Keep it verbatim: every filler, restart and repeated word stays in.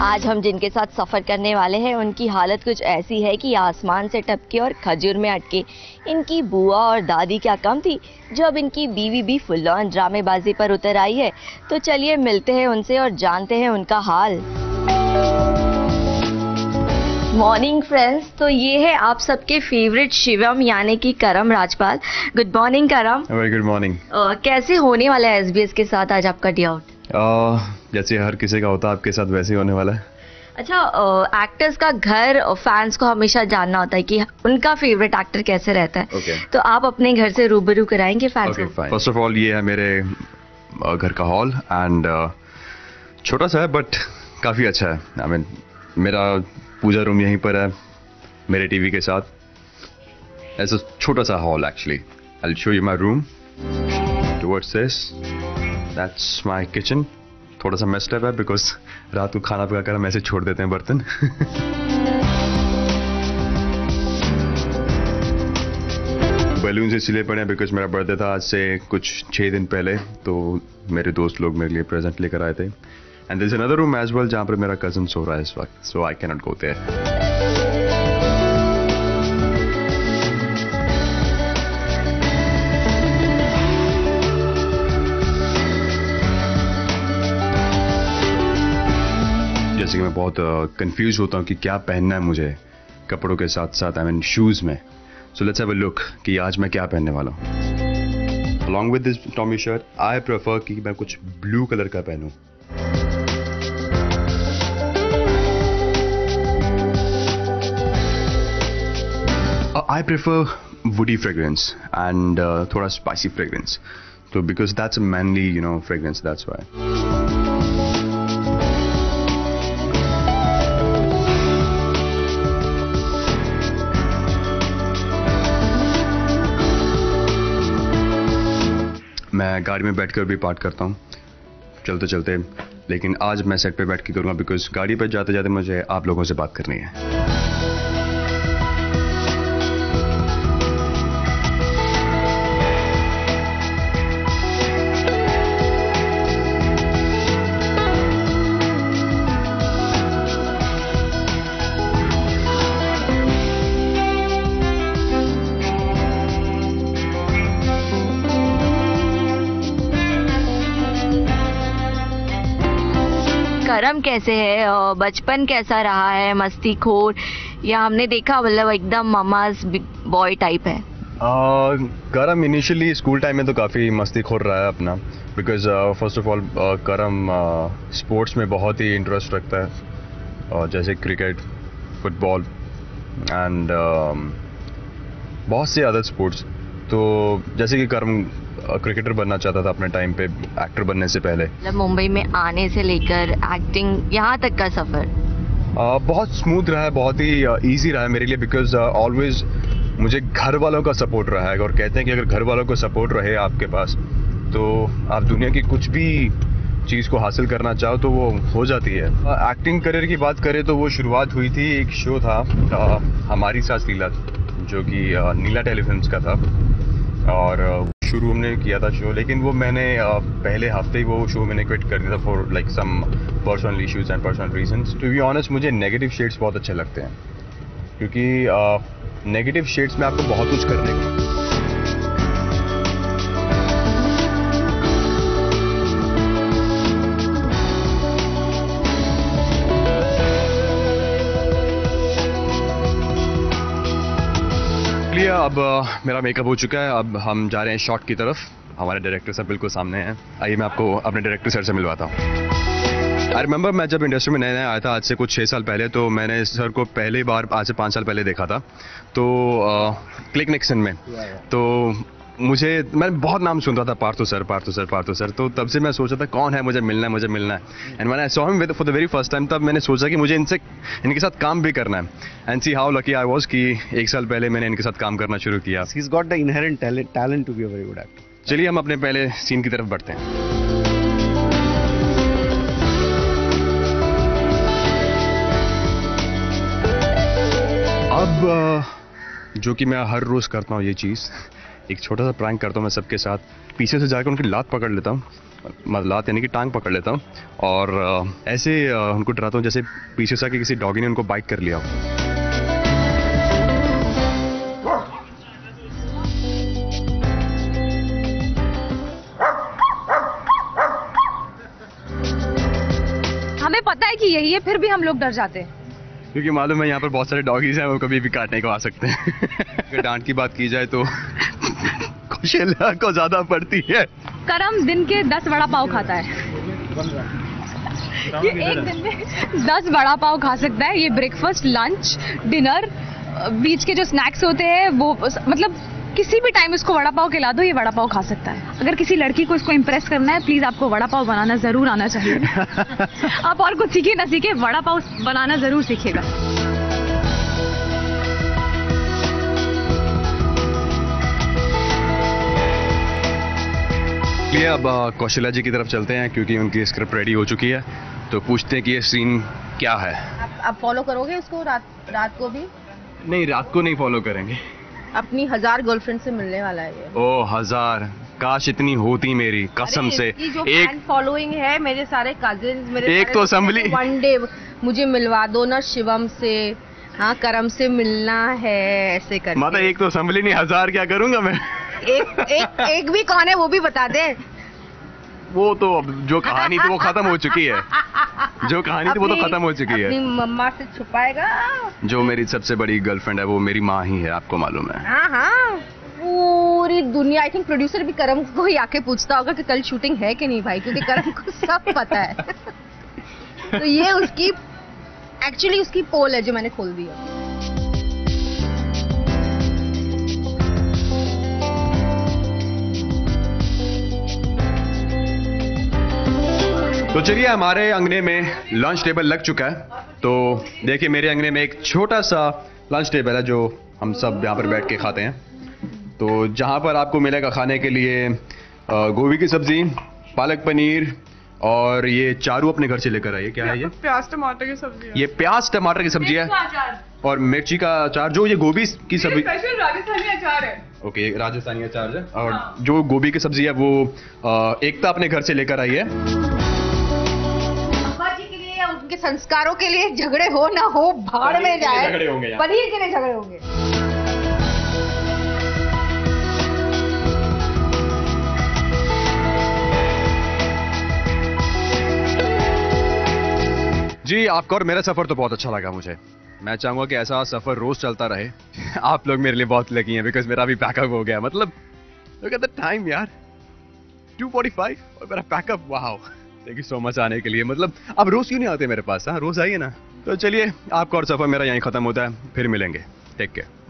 आज हम जिनके साथ सफ़र करने वाले हैं उनकी हालत कुछ ऐसी है कि आसमान से टपके और खजूर में अटके। इनकी बुआ और दादी क्या कम थी, जो अब इनकी बीवी भी फुल ऑन ड्रामेबाजी पर उतर आई है। तो चलिए मिलते हैं उनसे और जानते हैं उनका हाल। मॉर्निंग फ्रेंड्स, तो ये है आप सबके फेवरेट शिवम यानी कि Karam Rajpal. Good morning Karam. Very good morning. कैसे होने वाला है एसबीएस के साथ आज आपका डे आउट? uh, जैसे हर किसी का होता है आपके साथ वैसे ही होने वाला है। अच्छा, एक्टर्स का घर फैंस को हमेशा जानना होता है कि उनका फेवरेट एक्टर कैसे रहता है। okay. तो आप अपने घर से रूबरू कराएंगे फैंस okay, को? फर्स्ट ऑफ ऑल ये है मेरे घर का हॉल एंड uh, छोटा सा है बट काफ़ी अच्छा है। आई I मीन mean, मेरा पूजा रूम यहीं पर है मेरे टीवी के साथ। ऐसा छोटा सा hall actually. I will show you my room towards this. That's my kitchen. थोड़ा सा मेस्ड अप है बिकॉज रात को खाना पका कर हम ऐसे छोड़ देते हैं बर्तन। बैलून से सिले पड़े हैं बिकॉज मेरा बर्थडे था आज से कुछ छः दिन पहले, तो मेरे दोस्त लोग मेरे लिए प्रेजेंट लेकर आए थे। And there's another room as well जहाँ पर मेरा cousin सो रहा है इस वक्त, so I cannot go there. जैसे कि मैं बहुत कंफ्यूज uh, होता हूँ कि क्या पहनना है मुझे कपड़ों के साथ साथ, आई मीन शूज में। So let's have a look कि आज मैं क्या पहनने वाला हूँ। Along with this Tommy shirt, I prefer कि मैं कुछ ब्लू कलर का पहनूं। I prefer woody fragrance and uh, thoda spicy fragrance. So because that's a manly, you know, fragrance, that's why. मैं गाड़ी में बैठकर भी पाठ करता हूँ चलते चलते, लेकिन आज मैं सेट पे बैठ के करूँगा बिकॉज गाड़ी पर जाते जाते मुझे आप लोगों से बात करनी है। करम कैसे है, बचपन कैसा रहा है, मस्तीखोर या हमने देखा मतलब एकदम ममाज बॉय टाइप है? करम इनिशियली स्कूल टाइम में तो काफ़ी मस्तीखोर रहा है अपना, बिकॉज फर्स्ट ऑफ ऑल करम स्पोर्ट्स में बहुत ही इंटरेस्ट रखता है, uh, जैसे क्रिकेट, फुटबॉल एंड uh, बहुत से अदर स्पोर्ट्स। तो जैसे कि करम क्रिकेटर बनना चाहता था अपने टाइम पे, एक्टर बनने से पहले। मतलब मुंबई में आने से लेकर एक्टिंग यहाँ तक का सफ़र uh, बहुत स्मूथ रहा है, बहुत ही इजी uh, रहा है मेरे लिए, बिकॉज ऑलवेज uh, मुझे घर वालों का सपोर्ट रहा है। और कहते हैं कि अगर घर वालों को सपोर्ट रहे आपके पास तो आप दुनिया की कुछ भी चीज़ को हासिल करना चाहो तो वो हो जाती है। एक्टिंग uh, करियर की बात करें तो वो शुरुआत हुई थी, एक शो था uh, हमारी सास लीला, जो कि uh, नीला टेलीफिल्म्स का था, और uh, शुरू हमने किया था शो, लेकिन वो मैंने uh, पहले हफ्ते ही वो शो मैंने क्विट कर दिया था for like some personal issues and personal reasons. To be honest मुझे नेगेटिव शेड्स बहुत अच्छे लगते हैं, क्योंकि नेगेटिव uh, शेड्स में आपको बहुत कुछ करने को। अब uh, मेरा मेकअप हो चुका है, अब हम जा रहे हैं शॉट की तरफ। हमारे डायरेक्टर सर बिल्कुल सामने हैं, आइए मैं आपको अपने डायरेक्टर सर से मिलवाता हूँ। आई रिमेंबर मैं जब इंडस्ट्री में नया नया आया था आज से कुछ छः साल पहले, तो मैंने सर को पहली बार आज से पाँच साल पहले देखा था, तो क्लिक निक्सन में। तो मुझे मैंने बहुत नाम सुन रहा था, Partho sir Partho sir Partho sir, तो तब से मैं सोचा था कौन है, मुझे मिलना है मुझे मिलना है। And when I saw him with for the very first time, तब मैंने सोचा कि मुझे इनसे इनके साथ काम भी करना है। And see how lucky I was कि एक साल पहले मैंने इनके साथ काम करना शुरू किया। He has got the inherent talent talent to be a very good actor. चलिए हम अपने पहले सीन की तरफ बढ़ते हैं। अब जो कि मैं हर रोज़ करता हूँ ये चीज़, एक छोटा सा प्रैंक करता हूँ मैं सबके साथ, पीछे से जाकर उनकी लात पकड़ लेता हूँ, मतलब लात यानी कि टांग पकड़ लेता हूँ और अ, ऐसे अ, उनको डराता हूँ जैसे पीछे से आके किसी डॉगी ने उनको बाइट कर लिया हो। हमें पता है कि यही है, फिर भी हम लोग डर जाते हैं। क्योंकि मालूम है यहाँ पर बहुत सारे डॉगीज हैं, वो कभी भी काटने को आ सकते हैं। अगर डांट की बात की जाए तो कौशल्या को ज्यादा पड़ती है। करम दिन के दस वड़ा पाव खाता है। ये एक दिन में दस वड़ा पाव खा सकता है। ये ब्रेकफास्ट, लंच, डिनर, बीच के जो स्नैक्स होते हैं वो, मतलब किसी भी टाइम उसको वड़ा पाव खिला दो, ये वड़ा पाव खा सकता है। अगर किसी लड़की को इसको इम्प्रेस करना है, प्लीज आपको वड़ा पाव बनाना जरूर आना चाहिए। आप और कुछ सीखे ना सीखे, वड़ा पाव बनाना जरूर सीखिएगा। चलिए अब अ, कौशल्या जी की तरफ चलते हैं क्योंकि उनकी स्क्रिप्ट रेडी हो चुकी है, तो पूछते हैं कि ये सीन क्या है। आप आप फॉलो करोगे उसको रात रात को भी? नहीं, रात को नहीं फॉलो करेंगे। अपनी हजार गर्लफ्रेंड से मिलने वाला है ये। ओ हजार, काश इतनी होती मेरी कसम से। इसकी जो एक फैन फॉलोइंग है, मेरे सारे कजिन्स, मेरे एक सारे तो दोस्त assembly- कहते हैं, वन डे मुझे मिलवा दो ना शिवम से, हाँ करम से मिलना है, ऐसे करके। माता एक तो संभली नहीं, हजार क्या करूंगा मैं। एक एक एक भी कौन है वो भी बता दे। वो तो अब जो कहानी थी वो खत्म हो चुकी है। जो कहानी थी वो तो अपनी- खत्म हो चुकी है। अपनी मम्मा से छुपाएगा। जो मेरी सबसे बड़ी गर्लफ्रेंड है वो मेरी माँ ही है, आपको मालूम है। हाँ हाँ, पूरी दुनिया, आई थिंक प्रोड्यूसर भी करम को ही आके पूछता होगा कि कल शूटिंग है कि नहीं भाई, क्योंकि करम को सब पता है। तो ये उसकी एक्चुअली उसकी पोल है जो मैंने खोल दी है। तो चलिए, हमारे अंगने में लंच टेबल लग चुका है। तो देखिए मेरे अंगने में एक छोटा सा लंच टेबल है जो हम सब यहाँ पर बैठ के खाते हैं। तो जहाँ पर आपको मिलेगा खाने के लिए अ, गोभी की सब्जी, पालक पनीर और ये चारू अपने घर से लेकर आइए। क्या है ये? प्याज टमाटर की सब्जी है। ये प्याज टमाटर की सब्जी है और मिर्ची का अचार। जो ये गोभी की सब्जी, स्पेशल राजस्थानी अचार है। ओके, राजस्थानी अचार है। और जो गोभी की सब्जी है वो अ, एकता अपने घर से लेकर आई है। अब्बा जी के लिए, उनके संस्कारों के लिए झगड़े हो ना हो, भाड़ में जाए। झगड़े होंगे यहाँ। पनीर के लिए झगड़े होंगे। जी, आपका और मेरा सफर तो बहुत अच्छा लगा मुझे। मैं चाहूंगा कि ऐसा सफर रोज चलता रहे। आप लोग मेरे लिए बहुत लकी हैं बिकॉज मेरा भी पैकअप हो गया। मतलब लुक एट द टाइम यार, टू फोर्टी फाइव और मेरा pack up. Wow, thank you so much आने के लिए। मतलब अब रोज क्यों नहीं आते मेरे पास? हाँ, रोज आइए ना। तो चलिए, आपका और सफर मेरा यहीं खत्म होता है, फिर मिलेंगे। Take care.